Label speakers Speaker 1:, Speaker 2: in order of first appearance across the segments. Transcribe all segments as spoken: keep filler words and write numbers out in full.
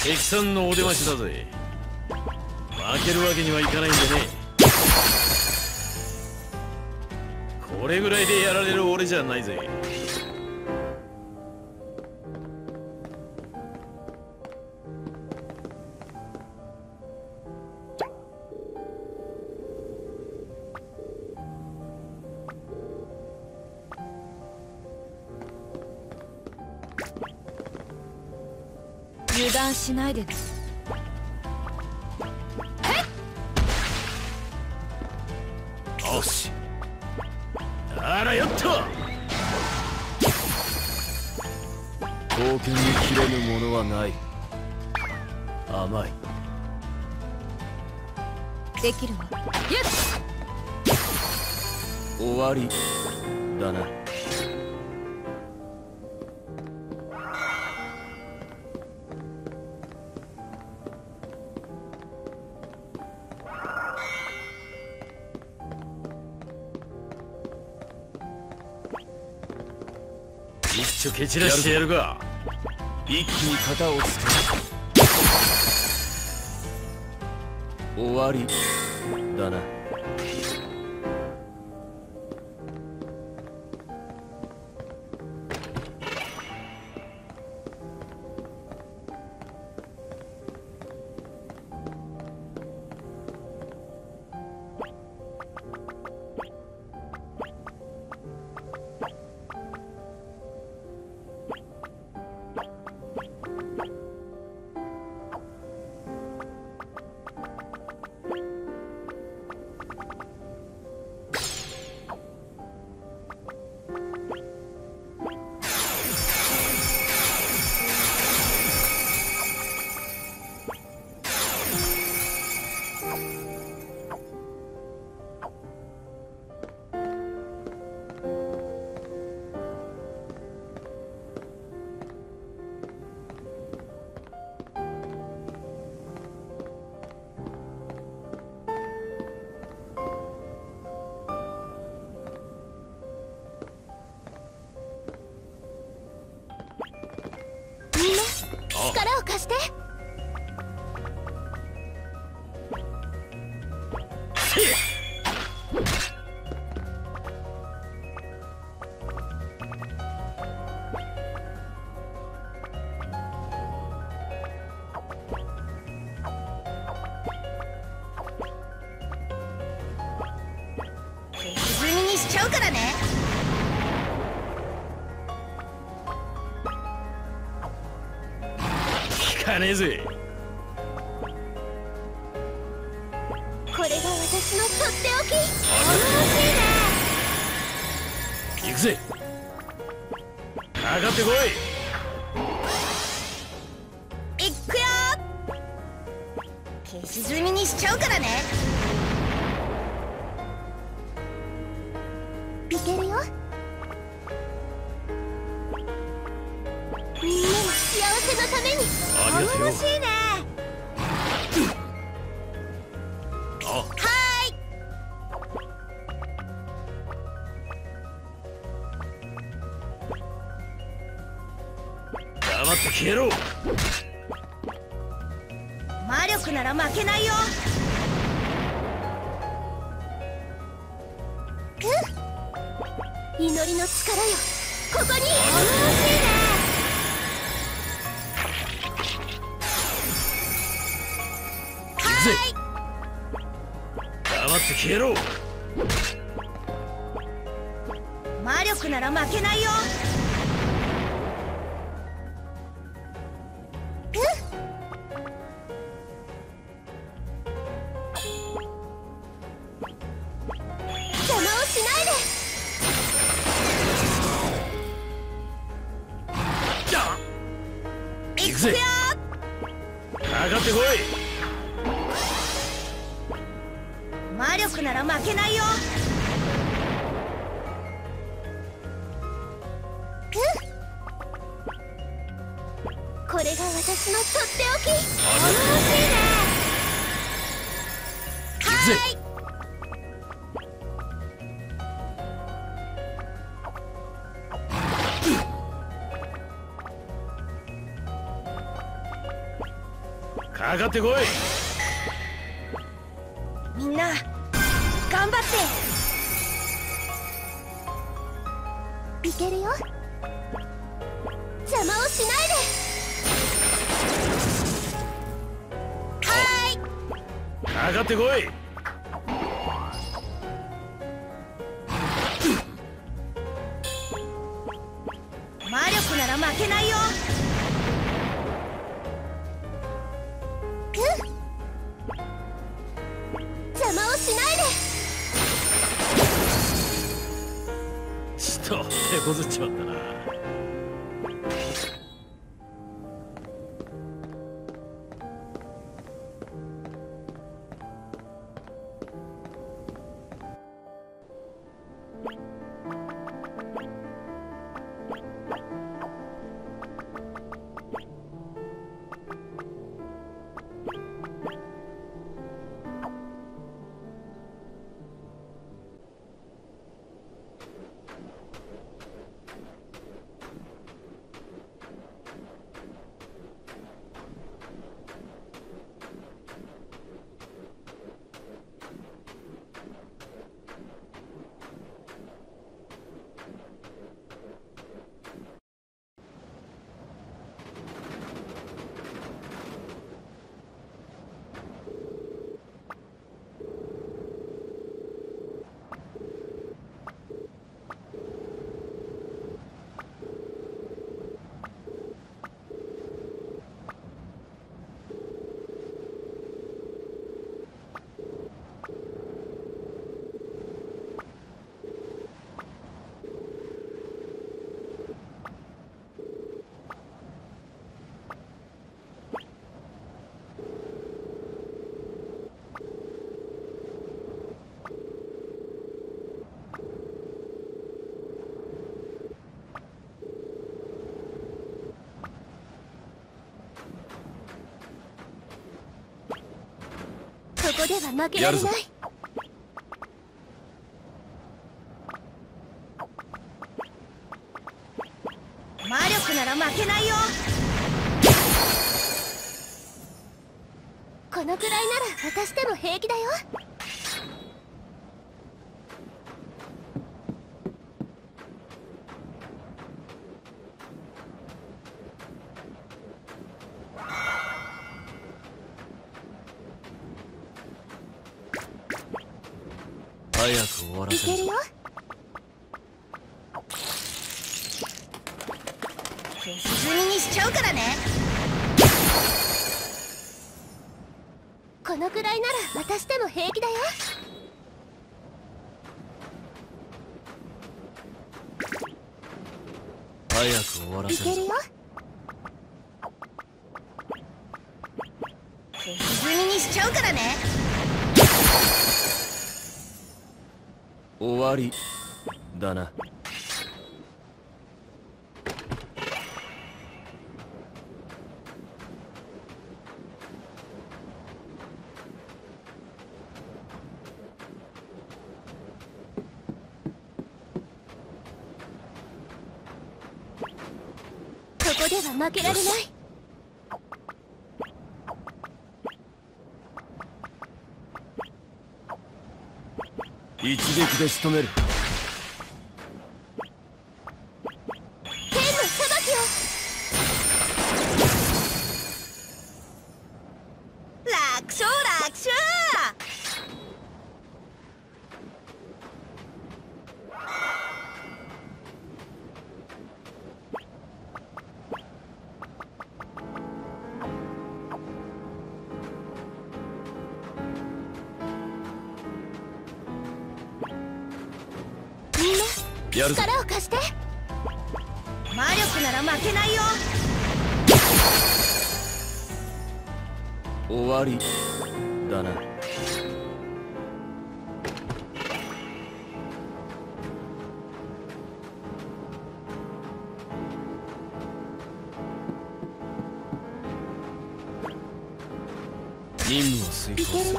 Speaker 1: 敵さんのお出ましだぜ。負けるわけにはいかないんでね。これぐらいでやられる俺じゃないぜ。
Speaker 2: 油断しないでね。
Speaker 1: よし、あらよっと。刀剣に切れぬものはない。甘い。
Speaker 2: できるわ。よし、
Speaker 1: 終わりだな。一丁蹴散らしてやるが。一気に型をつける。終わりだな。
Speaker 2: 力を貸して。
Speaker 3: 水煮にしちゃうからね。
Speaker 1: 聞かねえぜ。
Speaker 3: これが私のとっておき。楽しいね。
Speaker 1: 行くぜ。かかってこい。
Speaker 3: いっくよ。消し済みにしちゃうからね。いけるよ。みんなの幸せのために。
Speaker 1: ありがとう。
Speaker 3: 楽しいね。
Speaker 1: あ、
Speaker 3: はーい。
Speaker 1: 黙って消えろ。
Speaker 3: 魔力なら負けないよ。うん、祈りの力よ、ここに。楽しいね。
Speaker 1: 行くぜ。黙って消えろ。
Speaker 3: 魔力なら負けないよ。邪魔をしないで。
Speaker 1: 行くぜ。かかってこい。
Speaker 3: 魔力なら負けないよ。これが私のとっておき。楽しいね。はーい。
Speaker 1: かかってこい。
Speaker 3: みんな頑張って。いけるよ。邪魔をしないで。はーい。
Speaker 1: かかってこい。
Speaker 3: 魔力なら負けないよ。うん。邪魔をしないで。
Speaker 1: ちと手こずっちまったな。
Speaker 3: ここでは負けられない。魔力なら負けないよ。このくらいなら私でも平気だよ。
Speaker 1: 早く終わらせるぞ。
Speaker 3: いけるよ。消し済みにしちゃうからね。このくらいなら私でも平気だよ。
Speaker 1: 早く終わらせるぞ。
Speaker 3: いけるよ。消し済みにしちゃうからね。
Speaker 1: 終わりだな。
Speaker 3: ここでは負けられない。
Speaker 1: 一撃で仕留める。
Speaker 3: 天の裁きを。楽勝楽勝。
Speaker 1: やるぞ。
Speaker 3: 力を貸して。魔力なら負けないよ。
Speaker 1: 終わりだな。任務を遂行する。
Speaker 3: いけるよ。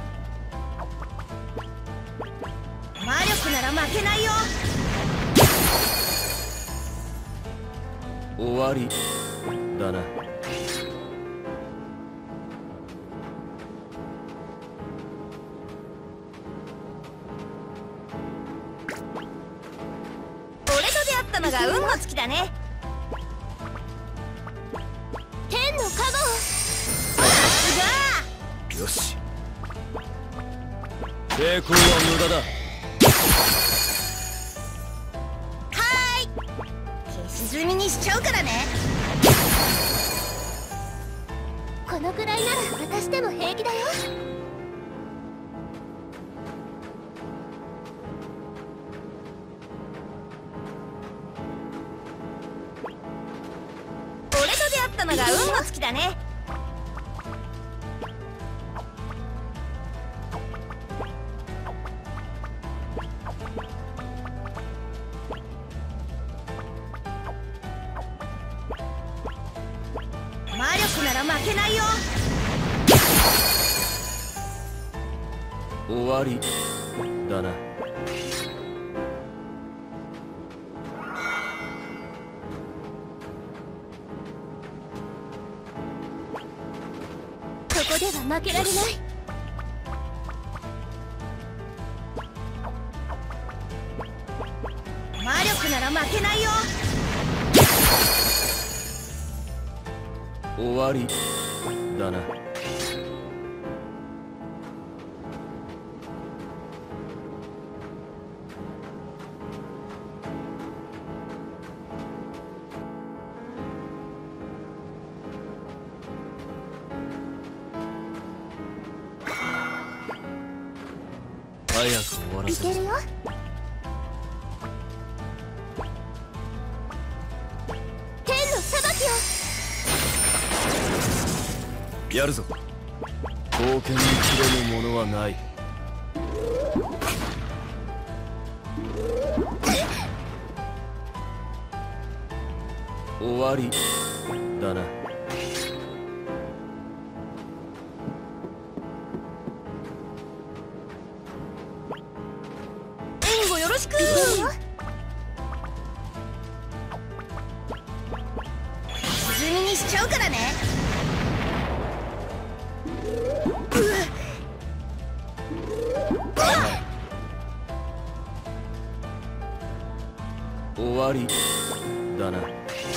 Speaker 3: 魔力なら負けないよ。
Speaker 1: 終わりだな。
Speaker 2: ったのが運の尽きだね。
Speaker 3: 天のカ
Speaker 1: よし、抵抗は無駄だ。
Speaker 2: はーい、消し済みにしちゃうからね。
Speaker 3: ゴこのくらいなら私でも平気だよ。
Speaker 2: 俺と出会ったのが運の尽きだね。魔力なら負けないよ。
Speaker 1: 終わりだな。
Speaker 3: ここでは負けられない。
Speaker 2: 魔力なら負けないよ。
Speaker 1: 終わりだな。早く終わら
Speaker 3: い
Speaker 1: せる。
Speaker 3: けるよ。天の裁きを。
Speaker 1: やるぞ。冒険に切れぬものはない。終わりだな。
Speaker 2: 援護よろしく。沈みにしちゃうからね。
Speaker 1: 終わりだな。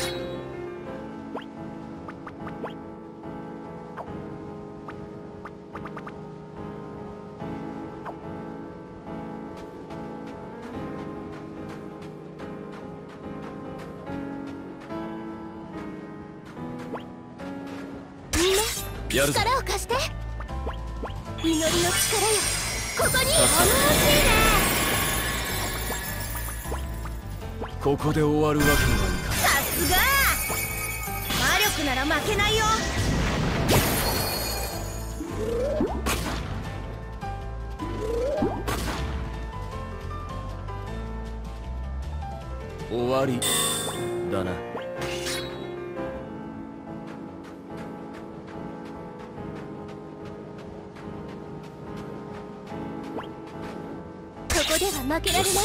Speaker 3: みんな
Speaker 1: やるぞ。
Speaker 3: 力を貸して。祈りの力よ、ここに。頼もしいね。
Speaker 1: ここで終わるわけにはいかない。
Speaker 2: さすが魔力なら負けないよ。
Speaker 1: 終わりだな。
Speaker 3: ここでは負けられない。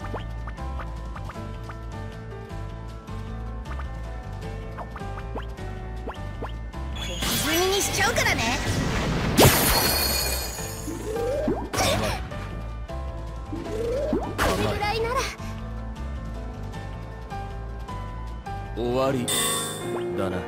Speaker 2: 沈みにしちゃうからね。
Speaker 3: これぐらいなら。
Speaker 1: 終わりだな。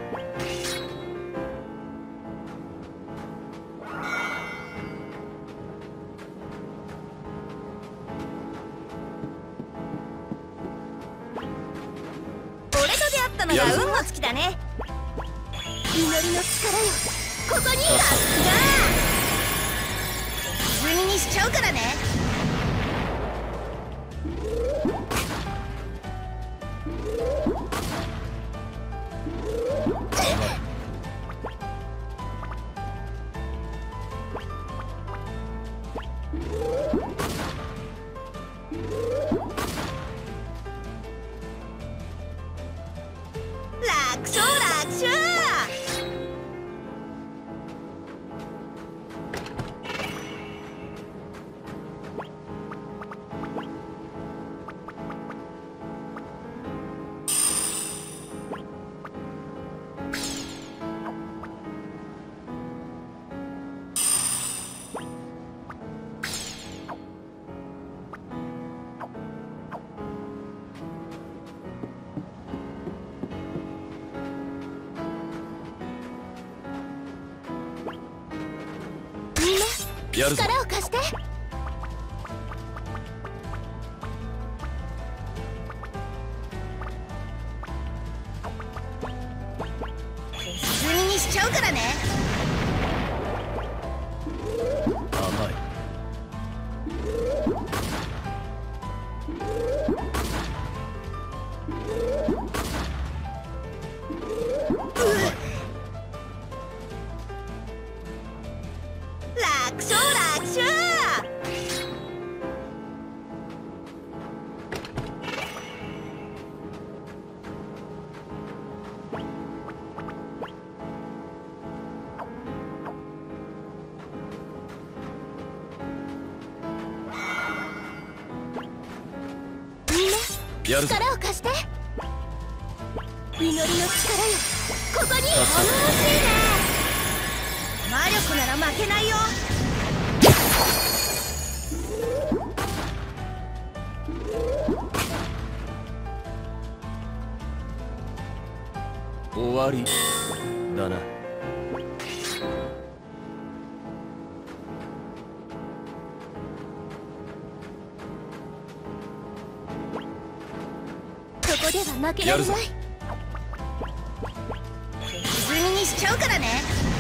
Speaker 2: 俺と出会ったのが運の尽きだね。
Speaker 3: 祈りの力よ、ここに。
Speaker 2: さすが沈みにしちゃうからね。楽勝楽勝。
Speaker 1: やるぞ。
Speaker 3: 力を貸して。
Speaker 2: 消し済みにしちゃうからね。
Speaker 1: 甘い。
Speaker 2: 楽勝楽勝。
Speaker 3: みんな
Speaker 1: やるぞ。
Speaker 3: 力を貸して。祈りの力よ、ここに。頼もしいね。
Speaker 2: 魔力なら負けないよ。
Speaker 1: 終わりだな。
Speaker 3: ここでは負けられない。
Speaker 2: 消し済みにしちゃうからね。